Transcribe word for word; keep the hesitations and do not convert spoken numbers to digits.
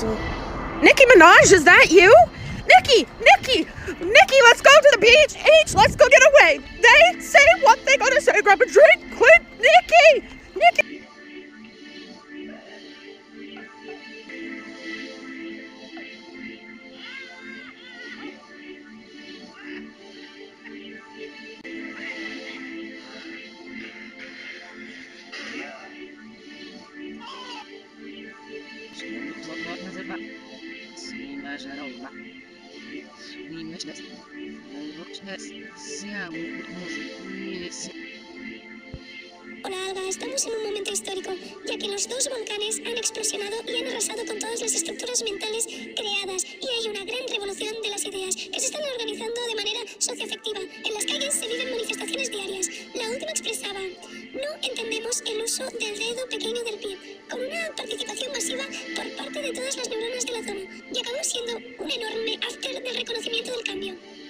Nicki Minaj, is that you? Nicki, Nicki, Nicki, let's go to the beach. Each, let's go get away. They say what they gonna say. Grab a drink, quick, Nicki, Nicki. Hola Alba, estamos en un momento histórico, ya que los dos volcanes han explosionado y han arrasado con todas las estructuras mentales creadas y hay una gran revolución de las ideas que se están organizando de manera socioafectiva. En las calles se viven manifestaciones diarias. La última expresaba: no entendemos el uso del dedo pequeño del pie, con una participación masiva por parte de todas las neuronas de la zona, y acabó siendo un enorme after del reconocimiento del cambio.